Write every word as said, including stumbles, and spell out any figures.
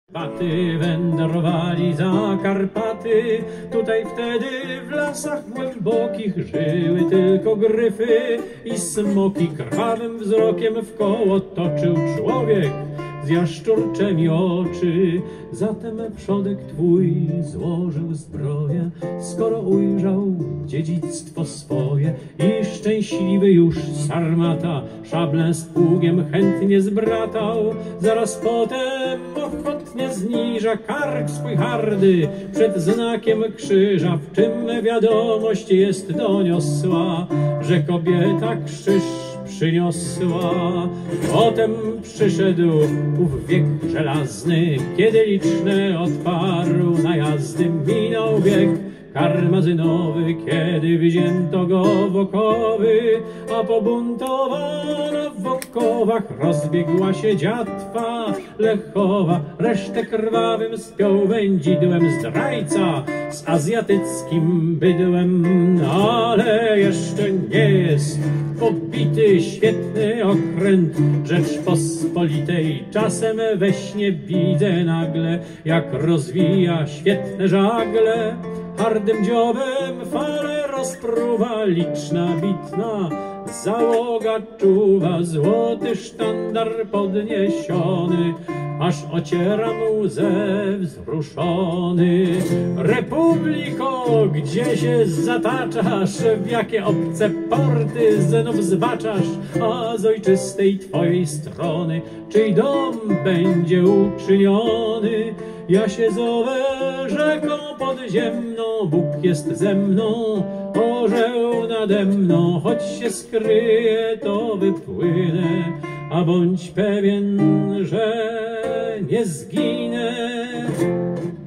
Paty wędrowali za Karpaty, tutaj wtedy w lasach głębokich żyły tylko gryfy i smoki. Krwawym wzrokiem wkoło toczył człowiek z jaszczurczemi oczy. Zatem przodek twój złożył zbroję, skoro ujrzał dziedzictwo swoje. I szczęśliwy już Sarmata szablę z pługiem chętnie zbratał. Zaraz potem ochotnie zniża kark swój hardy przed znakiem krzyża, w czym wiadomość jest doniosła, że kobieta krzyż przyniosła. Potem przyszedł ów wiek żelazny, kiedy liczne odparł najazdy. Minął wiek karmazynowy, kiedy wzięto go w okowy, a pobuntowana w okowach rozbiegła się dziatwa Lechowa. Resztę krwawym spiął wędzidłem zdrajca z azjatyckim bydłem. Ale jeszcze nie jest pobity świetny okręt Rzeczpospolitej. Czasem we śnie widzę nagle, jak rozwija świetne żagle. Hardym dziobem fale rozpruwa liczna bitna załoga czuwa, złoty sztandar podniesiony aż ociera mu ze wzruszony. Republiko, gdzie się zataczasz, w jakie obce porty znów zbaczasz, a z ojczystej twojej strony czyj dom będzie uczyniony? Ja się zowę rzeką podziemną, Bóg jest ze mną, orzeł nade mną, choć się skryje, to wypłynę, a bądź pewien, że nie zginę.